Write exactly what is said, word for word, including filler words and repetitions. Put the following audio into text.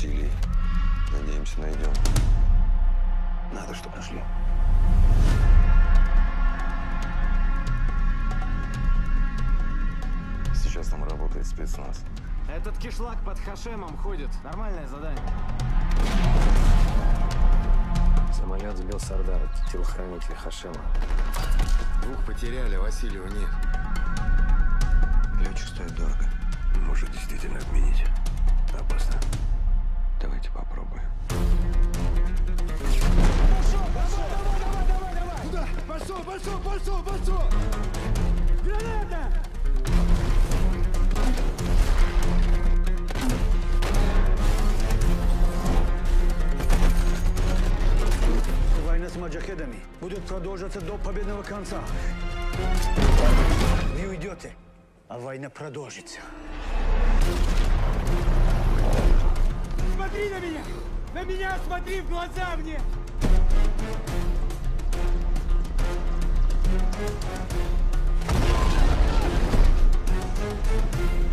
Василий. Надеемся, найдем. Надо, чтобы нашли. Сейчас там работает спецназ. Этот кишлак под Хашемом ходит. Нормальное задание. Самолет сбил Сардара, телохранитель Хашема. Двух потеряли, а Васильева нет. Летчик стоит дорого. Может, действительно отменить. Опасно. Давайте попробуем. Пошел, пошел, давай, давай, давай, давай! Куда? Пошел, пошел, пошел, пошел! Граната! Война с маджахедами будет продолжаться до победного конца. Вы уйдете, а война продолжится. Смотри на меня! На меня смотри в глаза мне! Thank you.